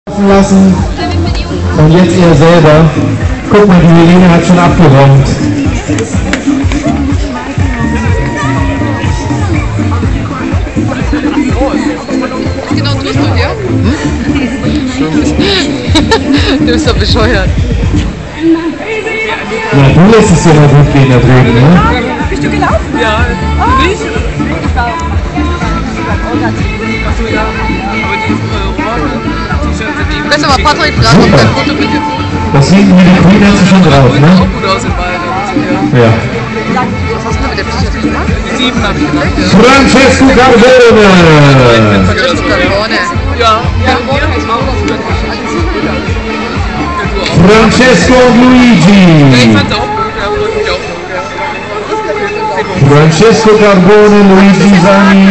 lassen und jetzt ihr selber. Guck mal, die Helene hat schon abgeräumt. Genau, tust du, ja? Du bist doch bescheuert. Ja, du lässt es dir mal gut gehen da drüben, ne? Bist du gelaufen? Ja, nicht? Du kannst aber Patrick fragen, ob dein Foto bitte. Das hinten wie die Queen hat sie schon drauf, Sieht ne? auch gut aus in beiden. Ja. Was hast du mit der Psychiatrie gemacht? Die 7 habe ich gemacht, ja. Francesco Carbone! Francesco Carbone. Ja, hier ist auch Francesco und Ich Luigi! fand's auch gut, ja, fand ich auch gut, ja. Francesco Carbone, Luigi Sani.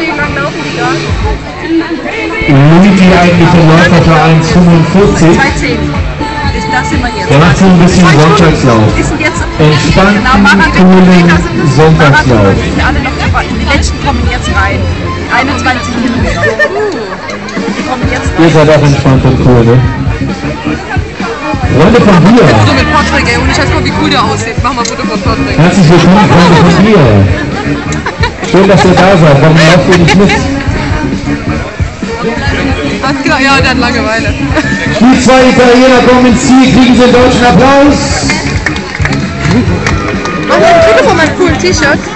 Luigi eigentlich im Läuferverein 45. 2,10. Da sind wir jetzt. Der macht so ein bisschen Sonntagslauf. Wir sind jetzt Entspannten, Marathon. coolen Sonntagslauf. Die alle noch dabei. Die letzten kommen jetzt rein. 21 Kilometer. Die kommen jetzt Ihr rein. seid auch entspannt und cool, ne? Freunde von So dir! mit Patrick, ey, und ich weiß mal, wie cool der aussieht. Mach mal ein Foto von Patrick. Herzlich willkommen, Freunde von dir! Schön, dass ihr da seid. Warum lauft ihr nicht mit? Hat genau, ja, der hat Langeweile. Die zwei Italiener kommen ins Ziel, kriegen sie einen deutschen Applaus. Mach mal ein Foto von meinem coolen T-Shirt.